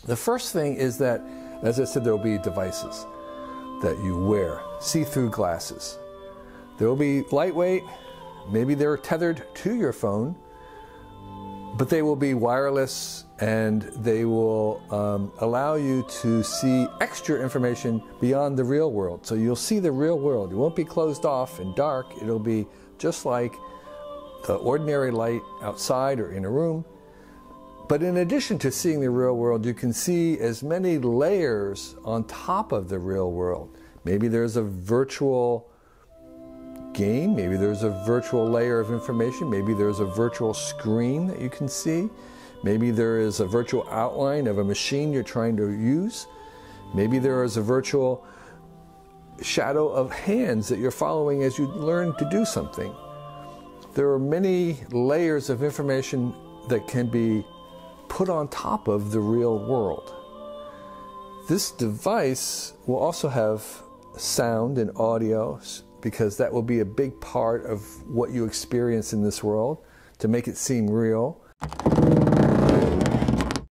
The first thing is that, as I said, there will be devices that you wear, see-through glasses. They will be lightweight, maybe they're tethered to your phone, but they will be wireless and they will allow you to see extra information beyond the real world. So you'll see the real world. You won't be closed off and dark. It'll be just like the ordinary light outside or in a room. But in addition to seeing the real world, you can see as many layers on top of the real world. Maybe there's a virtual game, maybe there's a virtual layer of information, maybe there's a virtual screen that you can see, maybe there is a virtual outline of a machine you're trying to use, maybe there is a virtual shadow of hands that you're following as you learn to do something. There are many layers of information that can be put on top of the real world. This device will also have sound and audio, because that will be a big part of what you experience in this world to make it seem real.